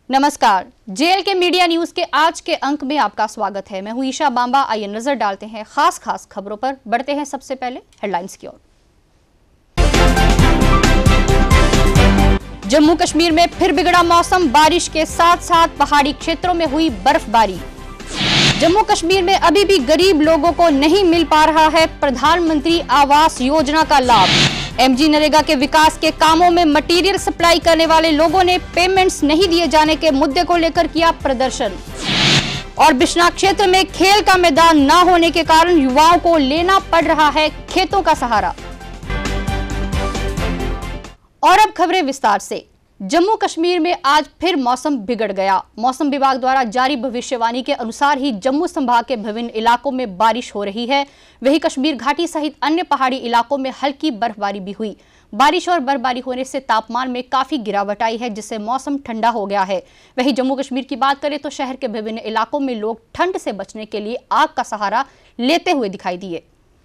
नमस्कार, JLK media news के आज के अंक में आपका स्वागत है। मैं हूं ईशा बांबा। आइए नजर डालते हैं खास खबरों पर। बढ़ते हैं सबसे पहले हेडलाइंस की ओर। जम्मू कश्मीर में फिर बिगड़ा मौसम, बारिश के साथ साथ पहाड़ी क्षेत्रों में हुई बर्फबारी। जम्मू कश्मीर में अभी भी गरीब लोगों को नहीं मिल पा रहा है प्रधानमंत्री आवास योजना का लाभ। MG नरेगा के विकास के कामों में मटेरियल सप्लाई करने वाले लोगों ने पेमेंट्स नहीं दिए जाने के मुद्दे को लेकर किया प्रदर्शन। और बिश्नाह क्षेत्र में खेल का मैदान न होने के कारण युवाओं को लेना पड़ रहा है खेतों का सहारा। और अब खबरें विस्तार से। जम्मू कश्मीर में आज फिर मौसम बिगड़ गया। मौसम विभाग द्वारा जारी भविष्यवाणी के अनुसार ही जम्मू संभाग के विभिन्न इलाकों में बारिश हो रही है। वहीं कश्मीर घाटी सहित अन्य पहाड़ी इलाकों में हल्की बर्फबारी भी हुई। बारिश और बर्फबारी होने से तापमान में काफी गिरावट आई है, जिससे मौसम ठंडा हो गया है। वहीं जम्मू कश्मीर की बात करें तो शहर के विभिन्न इलाकों में लोग ठंड से बचने के लिए आग का सहारा लेते हुए दिखाई दिए।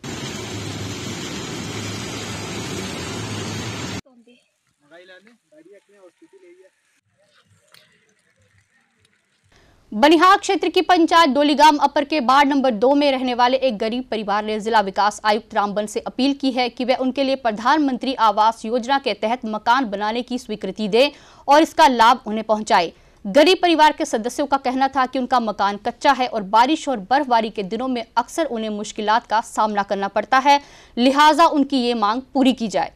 बनिहाल क्षेत्र की पंचायत डोलीगाम अपर के वार्ड नंबर 2 में रहने वाले एक गरीब परिवार ने जिला विकास आयुक्त रामबन से अपील की है कि वे उनके लिए प्रधानमंत्री आवास योजना के तहत मकान बनाने की स्वीकृति दें और इसका लाभ उन्हें पहुंचाए। गरीब परिवार के सदस्यों का कहना था कि उनका मकान कच्चा है और बारिश और बर्फबारी के दिनों में अक्सर उन्हें मुश्किलात का सामना करना पड़ता है, लिहाजा उनकी ये मांग पूरी की जाए।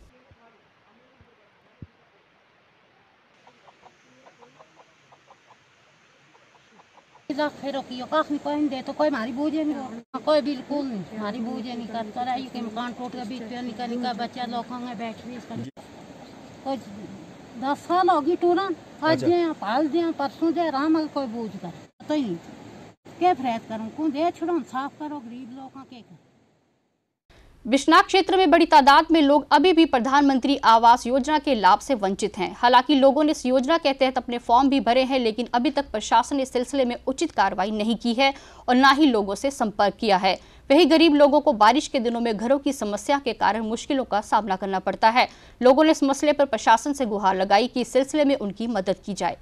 तो कोई हमारी बूझे नहीं, कोई बिल्कुल नहीं हमारी बूझे नहीं करता रहा। ये मकान टूट गया, बीच पे निका बच्चा लोग बैठ रही। कोई 10 साल होगी टूरा, आज पाल दिया परसों दे आराम कोई बूझ कर पता ही नहीं क्या फरियाद करूँ, कौन दे छोड़ो साफ करो गरीब लोगों के। बिश्नाह क्षेत्र में बड़ी तादाद में लोग अभी भी प्रधानमंत्री आवास योजना के लाभ से वंचित हैं। हालांकि लोगों ने इस योजना के तहत अपने फॉर्म भी भरे हैं, लेकिन अभी तक प्रशासन ने इस सिलसिले में उचित कार्रवाई नहीं की है और न ही लोगों से संपर्क किया है। वहीं गरीब लोगों को बारिश के दिनों में घरों की समस्या के कारण मुश्किलों का सामना करना पड़ता है। लोगों ने इस मसले पर प्रशासन से गुहार लगाई कि इस सिलसिले में उनकी मदद की जाए।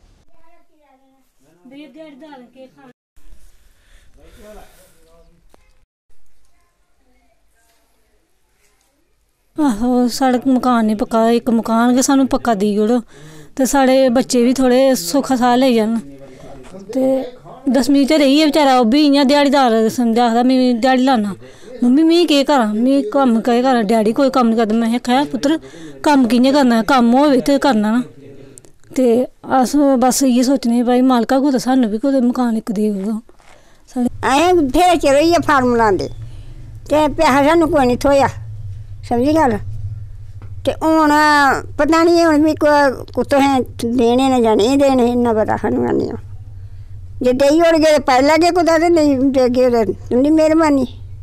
आहो साढ़े मकान नहीं पक्का, एक मकान के सानू पक्का दी ओड़ो ते साढ़े बच्चे भी थोड़े सुख साह ले जान। ते 10वीं च रही है बेचारा, ओह् बी इ'यां ध्याड़ीदार समझा आखदा मैं ध्याड़ी लाना। मम्मी मैं केह् करां, मैं कम्म केह् करां, डैडी कोई कम्म नहीं करदा। मैं आखेआ पुत्तर कम्म कि'यां करना, कम्म होवे ते करना ना। ते अस बस इ'यै सोचने भाई मालका कुतै सानू बी कुतै मकान इक देई ओड़ो। असें फिर चिर होई गेआ फार्म लांदे ते पैसा सानू कोई नहीं थ्होया, समझी गल। ते हून पता नहीं हून भी तुसें देने न जां नेईं देने, इन्ना पता सानू हैनी। जे देई ओड़गे ते पाई लैगे कुतै, ते नेईं देगे ते तुं'दी मेहरबानी।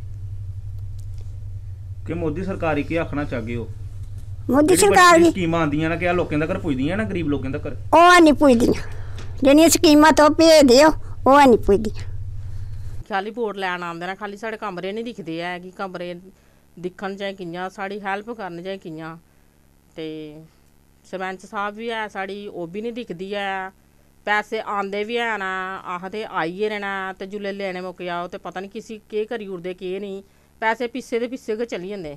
कि मोदी सरकार की आखना चाहगे हो? मोदी सरकार दी स्कीमां आंदियां ना, क्या लोकें तक पुजदियां ना, गरीब लोकें तक? ओह् हैनी पुजदियां, जेह्ड़ियां स्कीमां तुस भेजदे हो ओह् हैनी पुजदियां। खाली वोट लैन आंदे न, खाली साढ़े कमरे नहीं दिखदे है कि कमरे दिक्खन चाहे कि'यां, साड़ी हेल्प करन चाहे कि'यां। ते सरपंच साहब भी है साड़ी, ओह् भी नहीं दिखदी है। पैसे आंदे भी है ना, आखदे आई गेदे न, ते जुल्ले लेने मुक्क जाओ ते पता नहीं किसी केह् करी ओड़दे केह् नहीं, पैसे पिच्छे दे पिच्छे गै चली जंदे।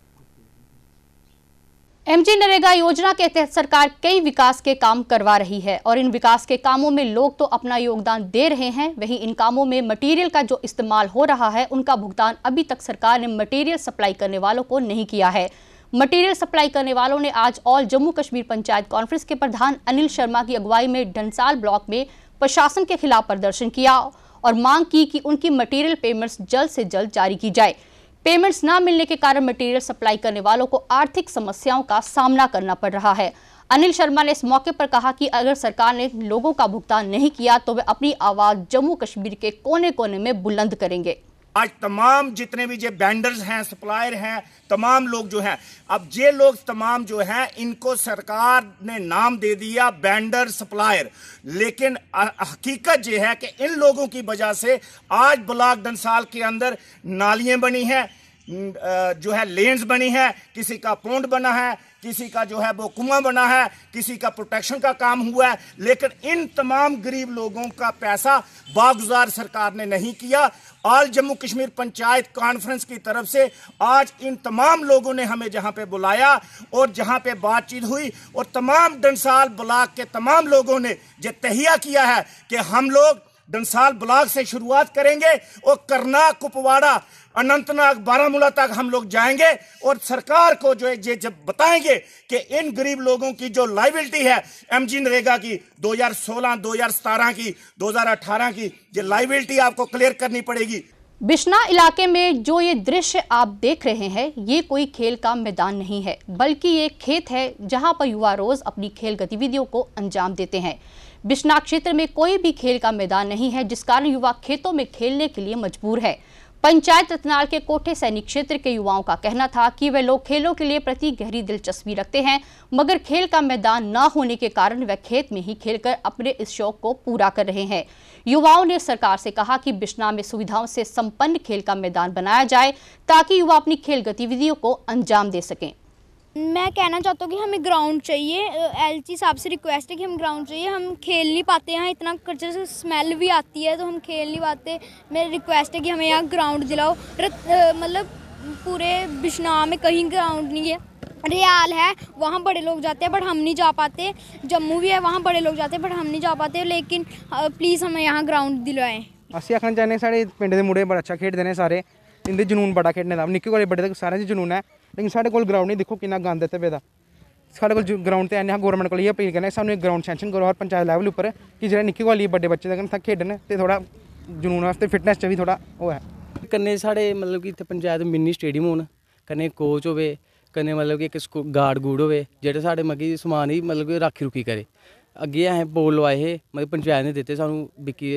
MG नरेगा योजना के तहत सरकार कई विकास के काम करवा रही है और इन विकास के कामों में लोग तो अपना योगदान दे रहे हैं। वहीं इन कामों में मटेरियल का जो इस्तेमाल हो रहा है उनका भुगतान अभी तक सरकार ने मटेरियल सप्लाई करने वालों को नहीं किया है। मटेरियल सप्लाई करने वालों ने आज ऑल जम्मू कश्मीर पंचायत कॉन्फ्रेंस के प्रधान अनिल शर्मा की अगुवाई में डंसाल ब्लॉक में प्रशासन के खिलाफ प्रदर्शन किया और मांग की कि उनकी मटेरियल पेमेंट्स जल्द से जल्द जारी की जाए। पेमेंट्स न मिलने के कारण मटेरियल सप्लाई करने वालों को आर्थिक समस्याओं का सामना करना पड़ रहा है। अनिल शर्मा ने इस मौके पर कहा कि अगर सरकार ने लोगों का भुगतान नहीं किया तो वे अपनी आवाज जम्मू कश्मीर के कोने कोने में बुलंद करेंगे। आज तमाम जितने भी जो वेंडर्स हैं, सप्लायर हैं, तमाम लोग जो हैं, अब ये लोग तमाम जो हैं इनको सरकार ने नाम दे दिया वेंडर सप्लायर, लेकिन हकीकत ये है कि इन लोगों की वजह से आज ब्लॉक डंसाल के अंदर नालियां बनी हैं, जो है लेन्स बनी है, किसी का पोंड बना है, किसी का जो है वो कुआं बना है, किसी का प्रोटेक्शन का काम हुआ है, लेकिन इन तमाम गरीब लोगों का पैसा बागुजार सरकार ने नहीं किया। ऑल जम्मू कश्मीर पंचायत कॉन्फ्रेंस की तरफ से आज इन तमाम लोगों ने हमें जहां पे बुलाया और जहां पे बातचीत हुई और तमाम डंसाल ब्लॉक के तमाम लोगों ने जो तहिया किया है कि हम लोग डंसाल ब्लॉक से शुरुआत करेंगे और करनाल, कुपवाड़ा, अनंतनाग, बारामूला तक हम लोग जाएंगे और सरकार को जो है जब बताएंगे कि इन गरीब लोगों की जो लाइबिलिटी है एमजी नरेगा की 2016, 2017 की, 2018 की, ये लाइबिलिटी आपको क्लियर करनी पड़ेगी। बिश्ना इलाके में जो ये दृश्य आप देख रहे हैं, ये कोई खेल का मैदान नहीं है, बल्कि ये खेत है जहां पर युवा रोज अपनी खेल गतिविधियों को अंजाम देते हैं। बिश्ना क्षेत्र में कोई भी खेल का मैदान नहीं है, जिस कारण युवा खेतों में खेलने के लिए मजबूर है। पंचायत रतनाल के कोठे सैनिक क्षेत्र के युवाओं का कहना था कि वे लोग खेलों के लिए प्रति गहरी दिलचस्पी रखते हैं, मगर खेल का मैदान न होने के कारण वे खेत में ही खेलकर अपने इस शौक को पूरा कर रहे हैं। युवाओं ने सरकार से कहा कि बिश्ना में सुविधाओं से संपन्न खेल का मैदान बनाया जाए ताकि युवा अपनी खेल गतिविधियों को अंजाम दे सकें। मैं कहना चाहता हूँ कि हमें ग्राउंड चाहिए। एलजी साहब से रिक्वेस्ट है कि हम ग्राउंड चाहिए। हम खेल नहीं पाते यहाँ, इतना कचरे से स्मेल भी आती है तो हम खेल नहीं पाते। मेरी रिक्वेस्ट है कि हमें यहाँ ग्राउंड दिलाओ। मतलब पूरे बिश्ना में कहीं ग्राउंड नहीं है। रियाल है, वहाँ बड़े लोग जाते हैं बट हम नहीं जा पाते। जम्मू भी है, वहाँ बड़े लोग जाते हैं बट हम नहीं जा पाते। लेकिन प्लीज़ हमें यहाँ ग्राउंड दिलवाएं। असीं आखना चाहने साढ़े पिंड दे मुड़े बड़ा अच्छा खेडदे ने सारे, इंदे जुनून बड़ा खेडने दा, निक्के कोले बड़े तक सारे च जुनून है। लेकिन साढ़े कोल ग्राउंड नहीं, देखो कितना गंद इत्थे पेदा। साढ़े कोल ग्राउंड ते आने गौरमेंट कोल अपील करने सानू एक ग्राउंड सैंक्शन करो हर पंचायत लैवल उपर कि जेह्ड़े निक्के कोले बड़े बच्चे तक खेडन ते थोड़ा जुनून वास्ते फिटनेस च भी थोड़ा ओह् है। कन्नै साढ़े मतलब कि इत्थे पंचायत मिनी स्टेडियम होन, कन्नै कोच होवे, कन्नै मतलब कि एक गार्ड गूड होवे जेह्ड़े साढ़े मतलब कि समान ही मतलब कि राखी रुखी करे। अग्गे असें पोल लवाए हे, मतलब पंचायत ने दित्ते सानू, बिक्की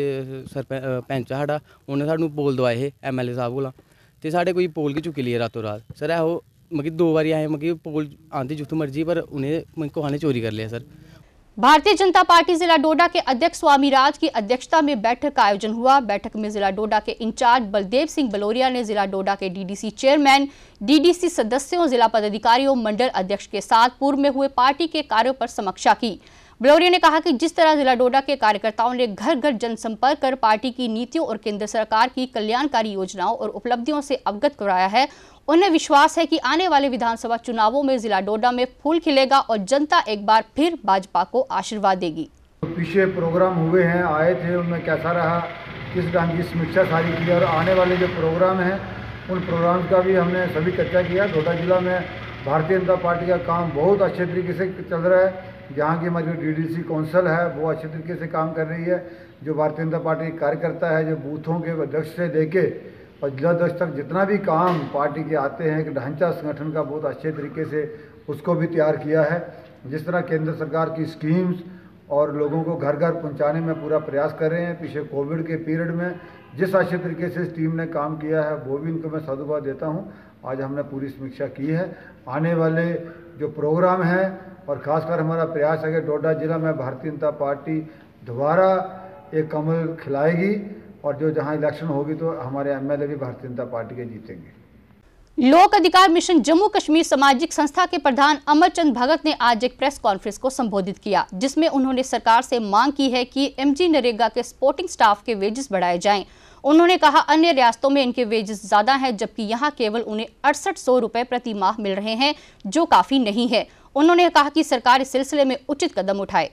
सरपंच साढ़ा उन्हें सानू पोल दवाए हे MLA साहब कोला, ते साढ़े कोई पोल गै चुक्की लिए रातों रात। सर एहो मतलब 2 बारी आए मतलब पोल आंदे जित्थों मर्जी, पर उन्हें कुसै ने चोरी कर लिया। सर भारतीय जनता पार्टी जिला डोडा के अध्यक्ष स्वामी राज की अध्यक्षता में बैठक का आयोजन हुआ। बैठक में जिला डोडा के इंचार्ज बलदेव सिंह बलोरिया ने जिला डोडा के DDC चेयरमैन, DDC सदस्यों, जिला पदाधिकारियों, मंडल अध्यक्ष के साथ पूर्व में हुए पार्टी के कार्यों पर समीक्षा की। बलोरिया ने कहा कि जिस तरह जिला डोडा के कार्यकर्ताओं ने घर घर जनसंपर्क कर पार्टी की नीतियों और केंद्र सरकार की कल्याणकारी योजनाओं और उपलब्धियों से अवगत कराया है, उन्हें विश्वास है कि आने वाले विधानसभा चुनावों में जिला डोडा में फूल खिलेगा और जनता एक बार फिर भाजपा को आशीर्वाद देगी। पीछे प्रोग्राम हुए हैं, आए थे, उनमें कैसा रहा, किस ढंग की समीक्षा सारी की और आने वाले जो प्रोग्राम हैं उन प्रोग्राम का भी हमने सभी चर्चा किया। डोडा जिला में भारतीय जनता पार्टी का काम बहुत अच्छे तरीके से चल रहा है। जहाँ की हमारी जो DDC काउंसिल है वो अच्छे तरीके से काम कर रही है। जो भारतीय जनता पार्टी के कार्यकर्ता है, जो बूथों के अध्यक्ष से लेके और जिलाध्यक्ष तक जितना भी काम पार्टी के आते हैं, एक ढांचा संगठन का बहुत अच्छे तरीके से उसको भी तैयार किया है। जिस तरह केंद्र सरकार की स्कीम्स और लोगों को घर घर पहुंचाने में पूरा प्रयास कर रहे हैं। पीछे कोविड के पीरियड में जिस अच्छे तरीके से इस टीम ने काम किया है वो भी इनको मैं साधुवाद देता हूँ। आज हमने पूरी समीक्षा की है। आने वाले जो प्रोग्राम हैं और ख़ासकर हमारा प्रयास है कि डोडा जिला में भारतीय जनता पार्टी दोबारा एक कमल खिलाएगी और जो जहां इलेक्शन होगी तो हमारे MLA भी भारतीय जनता पार्टी के जीतेंगे। लोक अधिकार मिशन जम्मू कश्मीर सामाजिक संस्था के प्रधान अमरचंद भगत ने आज एक प्रेस कॉन्फ्रेंस को संबोधित किया, जिसमें उन्होंने सरकार से मांग की है कि MG नरेगा के सपोर्टिंग स्टाफ के वेजेस बढ़ाए जाएं। उन्होंने कहा अन्य रियासतों में इनके वेजेस ज्यादा हैं, जबकि यहाँ केवल उन्हें 6800 रुपए प्रति माह मिल रहे हैं, जो काफी नहीं है। उन्होंने कहा कि सरकार इस सिलसिले में उचित कदम उठाए।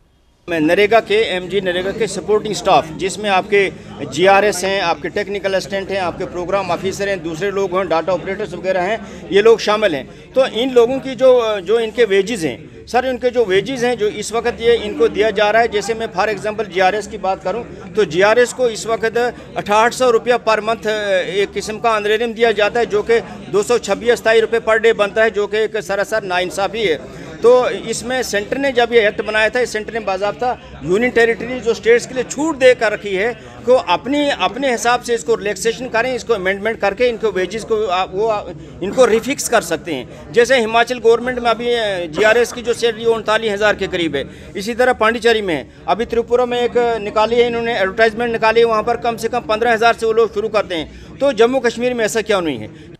नरेगा के MG नरेगा के सपोर्टिंग स्टाफ, जिसमें आपके GRS हैं, आपके टेक्निकल असिस्टेंट हैं, आपके प्रोग्राम ऑफिसर हैं, दूसरे लोग हैं, डाटा ऑपरेटर्स वगैरह हैं, ये लोग शामिल हैं। तो इन लोगों की जो इनके वेजेस हैं सर, इनके जो वेजेस हैं जो इस वक्त ये इनको दिया जा रहा है, जैसे मैं फॉर एग्जांपल GRS की बात करूं तो GRS को इस वक्त 6800 रुपया पर मंथ एक किस्म का ऑनरेरियम दिया जाता है, जो कि 226-27 रुपये पर डे बनता है, जो कि एक सरासर नाइंसाफ़ी है। तो इसमें सेंटर ने जब ये एक्ट बनाया था, इस सेंटर ने बाज़ाब्ता यूनियन टेरिटरी जो स्टेट्स के लिए छूट दे कर रखी है को अपने हिसाब से इसको रिलैक्सेशन करें, इसको अमेंडमेंट करके इनको वेजेस को वो इनको रिफिक्स कर सकते हैं। जैसे हिमाचल गवर्नमेंट में अभी GRS की जो सैलरी 39,000 के करीब है। इसी तरह पांडिचेरी में अभी त्रिपुरा में एक निकाली है, इन्होंने एडवर्टाइजमेंट निकाली है, वहाँ पर कम से कम 15,000 से वो लोग शुरू करते हैं। तो जम्मू कश्मीर में ऐसा क्यों नहीं है?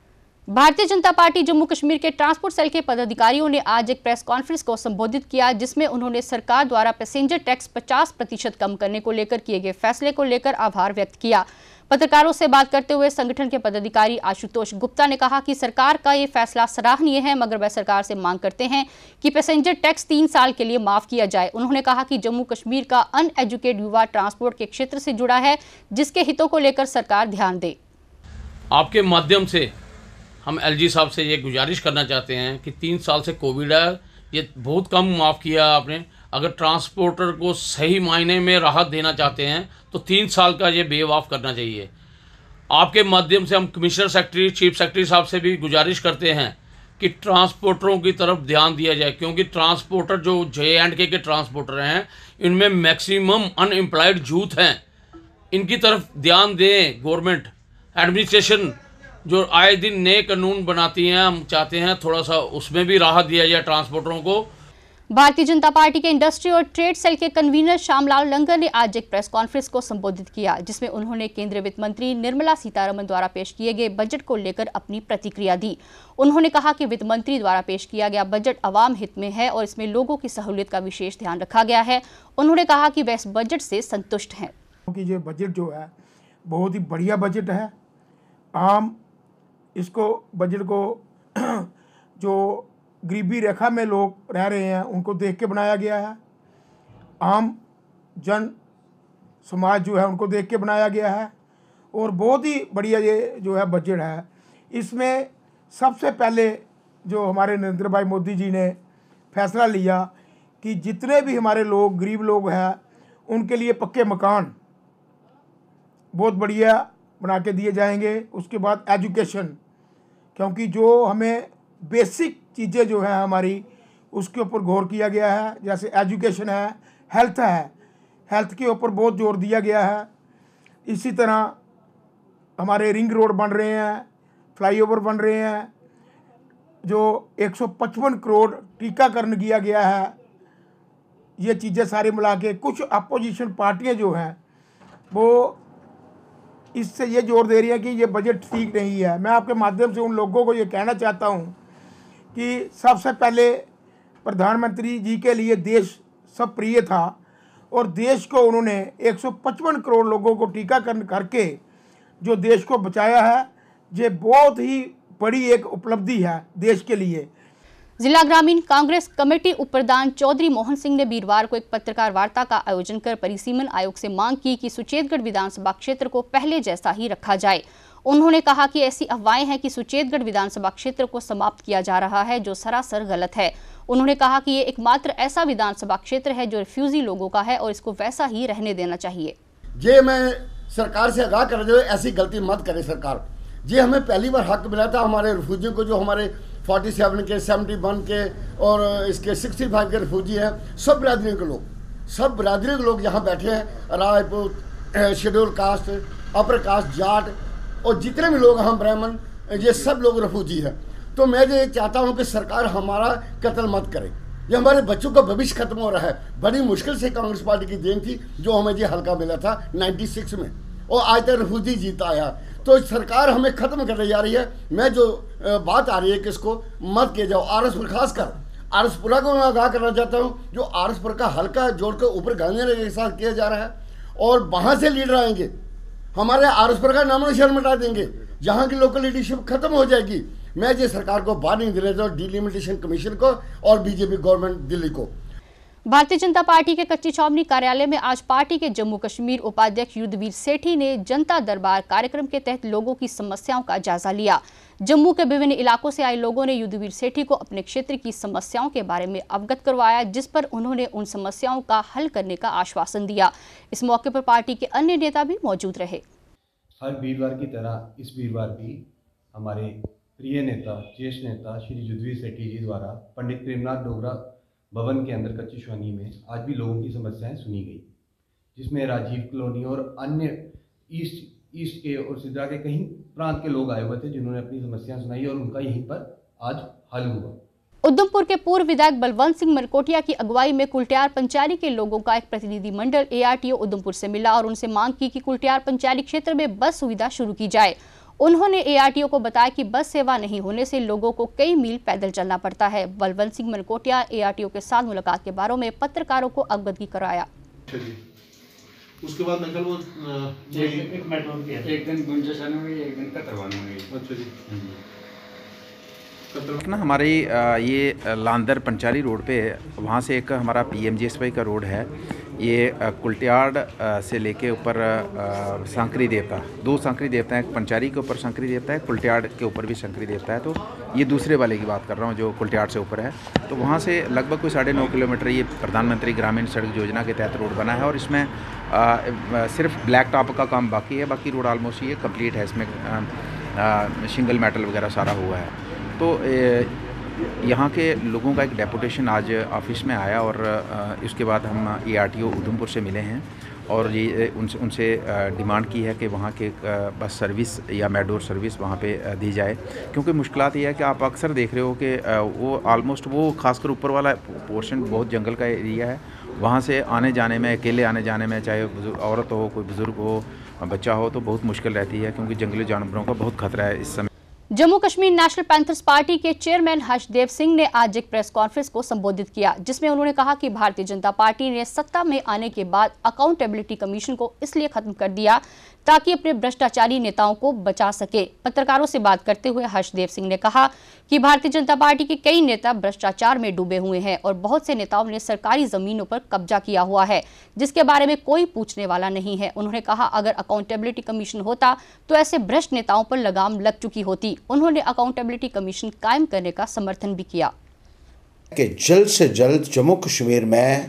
भारतीय जनता पार्टी जम्मू कश्मीर के ट्रांसपोर्ट सेल के पदाधिकारियों ने आज एक प्रेस कॉन्फ्रेंस को संबोधित किया, जिसमें उन्होंने सरकार द्वारा पैसेंजर टैक्स 50% कम करने को लेकर किए गए फैसले को लेकर आभार व्यक्त किया। पत्रकारों से बात करते हुए संगठन के पदाधिकारी आशुतोष गुप्ता ने कहा कि सरकार का ये फैसला सराहनीय है, मगर वह सरकार से मांग करते हैं कि पैसेंजर टैक्स 3 साल के लिए माफ किया जाए। उन्होंने कहा कि जम्मू कश्मीर का अनएजुकेटेड युवा ट्रांसपोर्ट के क्षेत्र से जुड़ा है, जिसके हितों को लेकर सरकार ध्यान दे। आपके माध्यम से हम एलजी साहब से ये गुजारिश करना चाहते हैं कि 3 साल से कोविड है, ये बहुत कम माफ़ किया आपने। अगर ट्रांसपोर्टर को सही मायने में राहत देना चाहते हैं तो 3 साल का ये वेव ऑफ करना चाहिए। आपके माध्यम से हम कमिश्नर सेक्रेटरी, चीफ सेक्रेटरी साहब से भी गुजारिश करते हैं कि ट्रांसपोर्टरों की तरफ ध्यान दिया जाए, क्योंकि ट्रांसपोर्टर जो JNK के ट्रांसपोर्टर हैं, इनमें मैक्सिमम अनएम्प्लॉयड यूथ हैं। इनकी तरफ ध्यान दें। गवर्नमेंट एडमिनिस्ट्रेशन जो आए दिन नए कानून बनाती हैं, हम चाहते हैं थोड़ा सा उसमें भी राहत दिया जाए ट्रांसपोर्टरों को। भारतीय जनता पार्टी के इंडस्ट्री और ट्रेड सेल के कन्वीनर श्यामलाल लंगर ने आज एक प्रेस कॉन्फ्रेंस को संबोधित किया, जिसमें उन्होंने केंद्रीय वित्त मंत्री निर्मला सीतारमण द्वारा पेश किए गए बजट को लेकर अपनी प्रतिक्रिया दी। उन्होंने कहा कि वित्त मंत्री द्वारा पेश किया गया बजट आवाम हित में है और इसमें लोगों की सहूलियत का विशेष ध्यान रखा गया है। उन्होंने कहा कि वह इस बजट से संतुष्ट हैं। क्योंकि ये बजट जो है बहुत ही बढ़िया बजट है। आम इसको बजट को जो गरीबी रेखा में लोग रह रहे हैं उनको देख के बनाया गया है। आम जन समाज जो है उनको देख के बनाया गया है और बहुत ही बढ़िया ये जो है बजट है। इसमें सबसे पहले जो हमारे नरेंद्र भाई मोदी जी ने फैसला लिया कि जितने भी हमारे लोग गरीब लोग हैं उनके लिए पक्के मकान बहुत बढ़िया बना के दिए जाएंगे। उसके बाद एजुकेशन, क्योंकि जो हमें बेसिक चीज़ें जो हैं हमारी उसके ऊपर गौर किया गया है, जैसे एजुकेशन है, हेल्थ है, हेल्थ के ऊपर बहुत जोर दिया गया है। इसी तरह हमारे रिंग रोड बन रहे हैं, फ्लाईओवर बन रहे हैं, जो 155 करोड़ टीकाकरण किया गया है। ये चीज़ें सारी मिला के कुछ अपोजिशन पार्टियां जो हैं वो इससे ये जोर दे रही है कि ये बजट ठीक नहीं है। मैं आपके माध्यम से उन लोगों को ये कहना चाहता हूँ कि सबसे पहले प्रधानमंत्री जी के लिए देश सब प्रिय था और देश को उन्होंने 155 करोड़ लोगों को टीकाकरण करके जो देश को बचाया है, ये बहुत ही बड़ी एक उपलब्धि है देश के लिए। जिला ग्रामीण कांग्रेस कमेटी उपप्रधान चौधरी मोहन सिंह ने वीरवार को एक पत्रकार वार्ता का आयोजन कर परिसीमन आयोग से मांग की कि सुचेतगढ़ विधानसभा क्षेत्र को पहले जैसा ही रखा जाए। उन्होंने कहा कि ऐसी अफवाहें हैं कि सुचेतगढ़ विधानसभा क्षेत्र को समाप्त किया जा रहा है, जो सरासर गलत है। उन्होंने कहा कि ये एकमात्र ऐसा विधानसभा क्षेत्र है जो रिफ्यूजी लोगों का है और इसको वैसा ही रहने देना चाहिए। ये मैं सरकार से आगाह कर रहा हूं, ऐसी गलती मत करे सरकार। ये हमें पहली बार हक मिला था हमारे रिफ्यूजियों को, जो हमारे 47 के, 71 के और इसके 65 के रिफ्यूजी हैं। सब बिरादरियों के लोग यहाँ बैठे हैं। Rajput, schedule caste, upper caste, Jat और जितने भी लोग हम ब्राह्मण, ये सब लोग रिफ्यूजी हैं। तो मैं ये चाहता हूँ कि सरकार हमारा कत्ल मत करे। ये हमारे बच्चों का भविष्य खत्म हो रहा है। बड़ी मुश्किल से कांग्रेस पार्टी की देन थी जो हमें ये हल्का मिला था 96 में, और आज तक रिफ्यूजी जीता आया। तो सरकार हमें खत्म करने जा रही है। मैं जो बात आ रही है कि इसको मत किया जाओ। आरएसपुर, खासकर आरएसपुरा को मैं आगाह करना चाहता हूँ, जो आरएसपुर का हल्का जोड़कर ऊपर गांधीनगर के साथ किया जा रहा है और वहाँ से लीडर आएंगे, हमारे आरएसपुर का नाम निशान मिटा देंगे, जहाँ की लोकल लीडरशिप खत्म हो जाएगी। मैं ये सरकार को बाहर नहीं देना चाहता, डिलिमिटेशन कमीशन को और बीजेपी गवर्नमेंट दिल्ली को। भारतीय जनता पार्टी के कच्ची छावनी कार्यालय में आज पार्टी के जम्मू कश्मीर उपाध्यक्ष युद्धवीर सेठी ने जनता दरबार कार्यक्रम के तहत लोगों की समस्याओं का जायजा लिया। जम्मू के विभिन्न इलाकों से आए लोगों ने युद्धवीर सेठी को अपने क्षेत्र की समस्याओं के बारे में अवगत करवाया, जिस पर उन्होंने उन समस्याओं का हल करने का आश्वासन दिया। इस मौके पर पार्टी के अन्य नेता भी मौजूद रहे। हर वीरवार की तरह इस वीरवार भी हमारे प्रिय नेता, ज्येष्ठ नेता श्री युद्धवीर सेठी जी द्वारा पंडित प्रेमनाथ डोगरा भवन के अंदर कच्ची छावनी में आज भी लोगों की समस्याएं सुनी गई, जिसमें राजीव कॉलोनी और अन्य ईस्ट के और सिद्रा के कई प्रांत के लोग आए हुए थे, जिन्होंने अपनी समस्याएं सुनाई और उनका यहीं पर आज हल हुआ। उधमपुर के पूर्व विधायक बलवंत सिंह मरकोटिया की अगुवाई में कुलटियार पंचायत के लोगों का एक प्रतिनिधि मंडल ARTO उधमपुर से मिला और उनसे मांग की कि कुलटियार पंचायत क्षेत्र में बस सुविधा शुरू की जाए। उन्होंने ARTO को बताया कि बस सेवा नहीं होने से लोगों को कई मील पैदल चलना पड़ता है। बलवंत सिंह मनकोटिया ARTO के साथ मुलाकात के बारे में पत्रकारों को अवगत कराया। उसके बाद नकल वो एक दिन गुंजश आने हुई, एक दिन कतरवाने हुई। अच्छा जी। ना हमारी ये लांदर पंचाली रोड पे है, वहाँ से एक हमारा PMGSY का रोड है, ये कुल्टियाड़ से लेके ऊपर सांकरी देवता, 2 सांकरी देवता हैं, एक पंचारी के ऊपर सांकरी देवता है, कुल्टियाड़ के ऊपर भी सांकरी देवता है। तो ये दूसरे वाले की बात कर रहा हूँ जो कुल्टियाड़ से ऊपर है। तो वहाँ से लगभग कोई 9.5 किलोमीटर ये प्रधानमंत्री ग्रामीण सड़क योजना के तहत रोड बना है और इसमें सिर्फ ब्लैक टॉप का काम बाकी है, बाकी रोड ऑलमोस्ट ये कंप्लीट है। इसमें शिंगल मेटल वगैरह सारा हुआ है। तो यहाँ के लोगों का एक डेपुटेशन आज ऑफिस में आया और इसके बाद हम ARTO उधमपुर से मिले हैं और ये उनसे डिमांड की है कि वहाँ के बस सर्विस या मेडोर सर्विस वहाँ पे दी जाए, क्योंकि मुश्किलात ये है कि आप अक्सर देख रहे हो कि वो ऑलमोस्ट वो खासकर ऊपर वाला पोर्शन बहुत जंगल का एरिया है, वहाँ से आने जाने में, अकेले आने जाने में, चाहे औरत हो, कोई बुज़ुर्ग हो, बच्चा हो, तो बहुत मुश्किल रहती है, क्योंकि जंगली जानवरों का बहुत खतरा है इस समय। Jammu Kashmir national panthers party के चेयरमैन हर्षदेव सिंह ने आज एक प्रेस कॉन्फ्रेंस को संबोधित किया, जिसमें उन्होंने कहा कि भारतीय जनता पार्टी ने सत्ता में आने के बाद अकाउंटेबिलिटी कमीशन को इसलिए खत्म कर दिया ताकि अपने भ्रष्टाचारी नेताओं को बचा सके। पत्रकारों से बात करते हुए हर्षदेव सिंह ने कहा कि भारतीय जनता पार्टी के कई नेता भ्रष्टाचार में डूबे हुए हैं और बहुत से नेताओं ने सरकारी जमीनों पर कब्जा किया हुआ है, जिसके बारे में कोई पूछने वाला नहीं है। उन्होंने कहा अगर अकाउंटेबिलिटी कमीशन होता तो ऐसे भ्रष्ट नेताओं पर लगाम लग चुकी होती। उन्होंने अकाउंटेबिलिटी कमीशन कायम करने का समर्थन भी किया कि जल्द से जल्द जम्मू कश्मीर में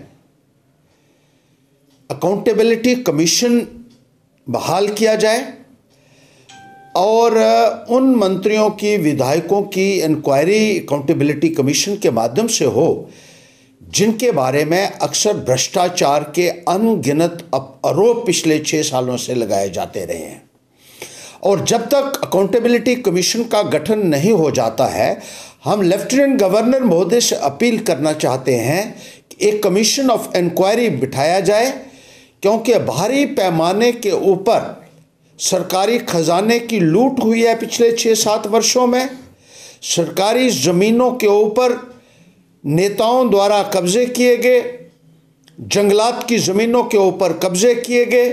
अकाउंटेबिलिटी कमीशन बहाल किया जाए और उन मंत्रियों की, विधायकों की इंक्वायरी अकाउंटेबिलिटी कमीशन के माध्यम से हो जिनके बारे में अक्सर भ्रष्टाचार के अनगिनत आरोप पिछले 6 सालों से लगाए जाते रहे हैं। और जब तक अकाउंटेबिलिटी कमीशन का गठन नहीं हो जाता है, हम लेफ्टिनेंट गवर्नर महोदय से अपील करना चाहते हैं कि एक कमीशन ऑफ इंक्वायरी बिठाया जाए, क्योंकि भारी पैमाने के ऊपर सरकारी खजाने की लूट हुई है पिछले 6-7 वर्षों में। सरकारी ज़मीनों के ऊपर नेताओं द्वारा कब्जे किए गए, जंगलात की ज़मीनों के ऊपर कब्जे किए गए,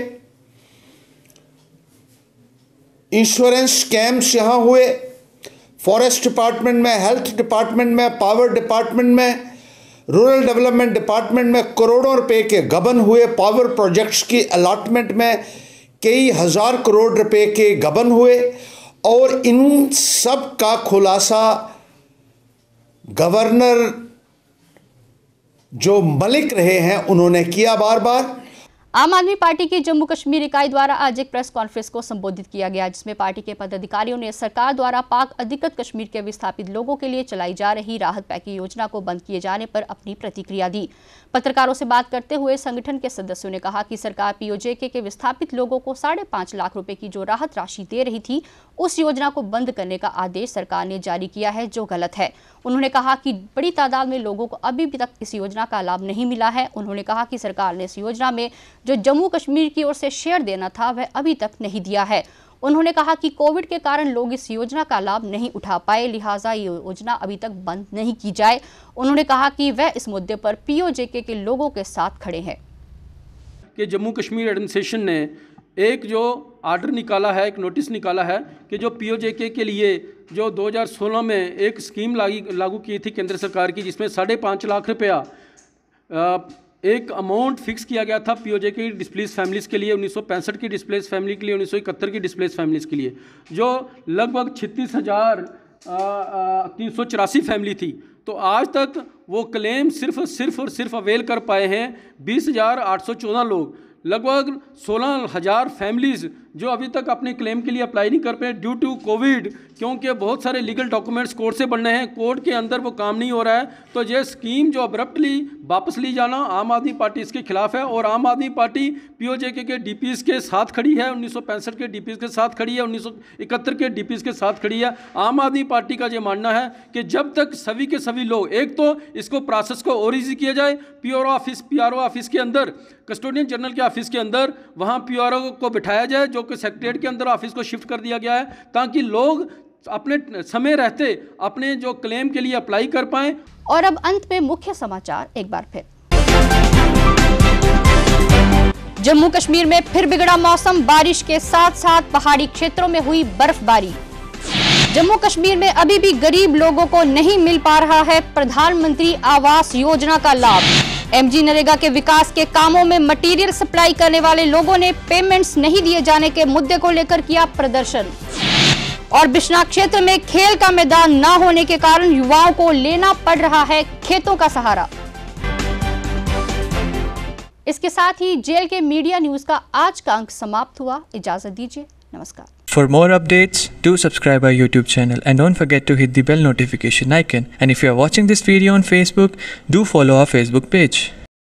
इंश्योरेंस स्कैम्स यहाँ हुए, फॉरेस्ट डिपार्टमेंट में, हेल्थ डिपार्टमेंट में, पावर डिपार्टमेंट में, रूरल डेवलपमेंट डिपार्टमेंट में करोड़ों रुपए के गबन हुए, पावर प्रोजेक्ट्स की अलॉटमेंट में कई हज़ार करोड़ रुपए के गबन हुए और इन सब का खुलासा गवर्नर जो मलिक रहे हैं उन्होंने किया बार बार। आम आदमी पार्टी की जम्मू कश्मीर इकाई द्वारा आज एक प्रेस कॉन्फ्रेंस को संबोधित किया गया, जिसमें पार्टी के पदाधिकारियों ने सरकार द्वारा पाक अधिकृत कश्मीर के विस्थापित लोगों के लिए चलाई जा रही राहत पैकेज योजना को बंद किए जाने पर अपनी प्रतिक्रिया दी। पत्रकारों से बात करते हुए संगठन के सदस्यों ने कहा कि सरकार POJK के विस्थापित लोगों को 5.5 लाख रुपए की जो राहत राशि दे रही थी, उस योजना को बंद करने का आदेश सरकार ने जारी किया है, जो गलत है। उन्होंने कहा कि बड़ी तादाद में लोगों को अभी भी तक इस योजना का लाभ नहीं मिला है। उन्होंने कहा कि सरकार ने इस योजना में जो जम्मू कश्मीर की ओर से शेयर देना था वह अभी तक नहीं दिया है। उन्होंने कहा कि कोविड के कारण लोग इस योजना का लाभ नहीं उठा पाए, लिहाजा ये योजना अभी तक बंद नहीं की जाए। उन्होंने कहा कि वह इस मुद्दे पर POJK के लोगों के साथ खड़े हैं। कि जम्मू कश्मीर एडमिनिस्ट्रेशन ने एक जो आर्डर निकाला है, एक नोटिस निकाला है कि जो POJK के लिए जो 2016 में एक स्कीम लागू की थी केंद्र सरकार की, जिसमें 5.5 लाख रुपया एक अमाउंट फिक्स किया गया था POJK की डिस्प्लेस फैमिलीज़ के लिए, 1965 की डिस्प्लेस फैमिली के लिए, 1971 की डिस्प्लेस फैमिलीज़ के लिए, जो लगभग 36,384 फैमिली थी। तो आज तक वो क्लेम सिर्फ अवेल कर पाए हैं 20,814 लोग। लगभग 16,000 फैमिलीज़ जो अभी तक अपने क्लेम के लिए अप्लाई नहीं कर पाए ड्यू टू कोविड, क्योंकि बहुत सारे लीगल डॉक्यूमेंट्स कोर्ट से बनने हैं, कोर्ट के अंदर वो काम नहीं हो रहा है। तो ये स्कीम जो अब्रप्टली वापस ली जाना, आम आदमी पार्टी इसके खिलाफ है और आम आदमी पार्टी POJK के DPs के साथ खड़ी है, 1965 के DPs के साथ खड़ी है, 1971 के DPs के साथ खड़ी है। आम आदमी पार्टी का ये मानना है कि जब तक सभी के सभी लोग, एक तो इसको प्रोसेस को और ईजी किया जाए, PRO ऑफिस के अंदर, कस्टोडियन जनरल के ऑफिस के अंदर वहाँ PRO को बिठाया जाए, जो के सेक्रेटरीट के अंदर ऑफिस को शिफ्ट कर दिया गया है, ताकि लोग अपने समय रहते अपने जो क्लेम के लिए अप्लाई कर पाएं। और अब अंत में मुख्य समाचार एक बार फिर। जम्मू कश्मीर में फिर बिगड़ा मौसम, बारिश के साथ साथ पहाड़ी क्षेत्रों में हुई बर्फबारी। जम्मू कश्मीर में अभी भी गरीब लोगों को नहीं मिल पा रहा है प्रधानमंत्री आवास योजना का लाभ। एमजी नरेगा के विकास के कामों में मटेरियल सप्लाई करने वाले लोगों ने पेमेंट्स नहीं दिए जाने के मुद्दे को लेकर किया प्रदर्शन। और बिश्नाह क्षेत्र में खेल का मैदान न होने के कारण युवाओं को लेना पड़ रहा है खेतों का सहारा। इसके साथ ही जेल के मीडिया न्यूज का आज का अंक समाप्त हुआ। इजाजत दीजिए, नमस्कार। For more updates, do subscribe our YouTube channel and don't forget to hit the bell notification icon. And if you are watching this video on Facebook, do follow our Facebook page.